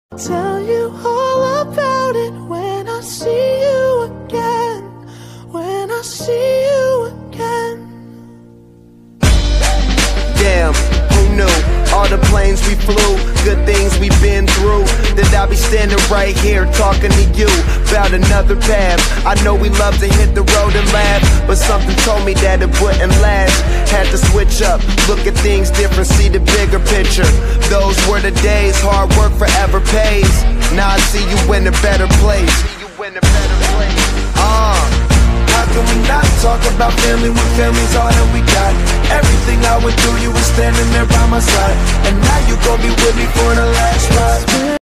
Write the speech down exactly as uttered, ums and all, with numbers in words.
Tell you all about it when I see you again. When I see you again. Damn, who knew? All the planes we flew, good things we've been through. That I'll be standing right here talking to you about another path. I know we love to hit the road and laugh, but something told me that it wouldn't last. Had to switch up, look at things different, see the bigger picture. Those were the days, hard work forever pays. Now I see you in a better place. See you in a better place. Uh How can we not talk about family when family's all that we got? Everything I would do, you were standing there by my side, and now you gon' be with me for the last ride.